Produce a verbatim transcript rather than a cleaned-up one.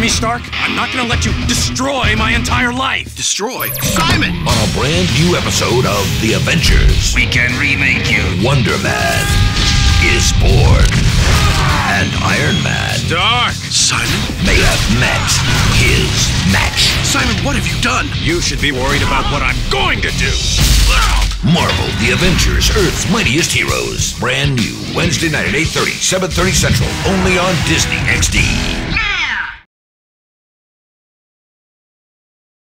me, Stark? I'm not gonna let you destroy my entire life. Destroy? Simon! On a brand new episode of The Avengers, We can remake you. Wonder Man is born. And Iron Man Stark! Simon? may have met his match. Simon, what have you done? You should be worried about what I'm going to do. Marvel, The Avengers, Earth's Mightiest Heroes. Brand new, Wednesday night at eight thirty, seven thirty Central, only on Disney X D.